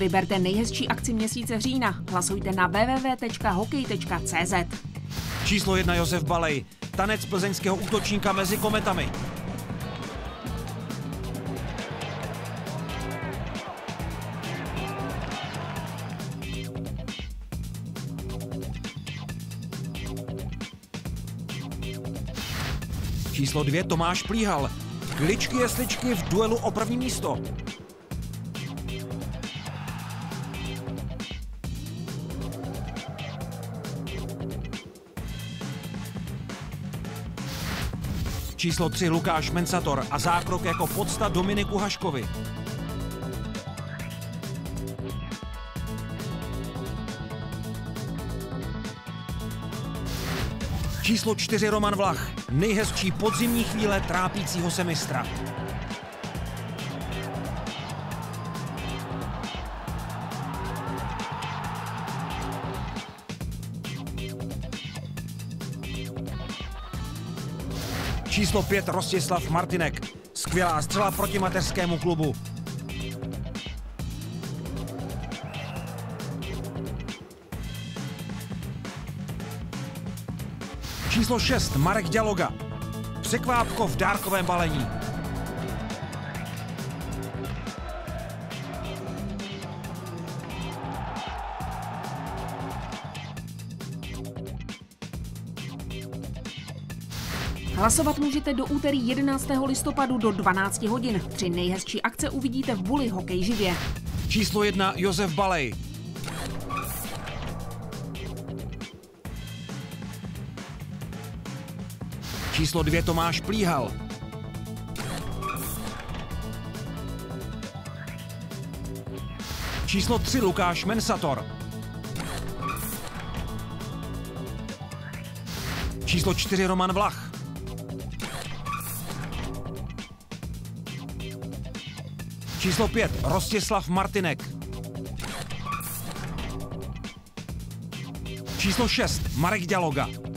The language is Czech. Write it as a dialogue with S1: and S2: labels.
S1: Vyberte nejhezčí akci měsíce října. Hlasujte na www.hokej.cz.
S2: Číslo 1 Josef Balej. Tanec plzeňského útočníka mezi kometami. Číslo 2 Tomáš Plíhal. Kličky jesličky v duelu o první místo. Číslo 3 Lukáš Mensator a zákrok jako podsta Dominiku Haškovi. Číslo 4 Roman Vlach. Nejhezčí podzimní chvíle trápícího se mistra. Číslo 5 Rostislav Martinek. Skvělá střela proti mateřskému klubu. Číslo 6 Marek Děloga. Překvápko v dárkovém balení.
S1: Hlasovat můžete do úterý 11. listopadu do 12 hodin. 3 nejhezčí akce uvidíte v Buli Hokej živě.
S2: Číslo 1 Josef Balej. Číslo 2 Tomáš Plíhal. Číslo 3 Lukáš Mensator. Číslo 4 Roman Vlach. Číslo 5 Rostislav Martinek. Číslo 6 Marek Děloga.